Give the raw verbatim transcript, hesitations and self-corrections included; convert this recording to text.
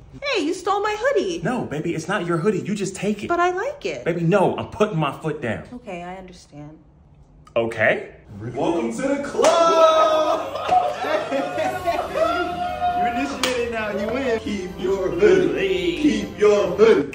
Hey, you stole my hoodie. No, baby, it's not your hoodie. You just take it. But I like it. Baby, no, I'm putting my foot down. Okay, I understand. Okay? Welcome to the club! You initiated now, you win. Keep your hoodie. Keep your hoodie.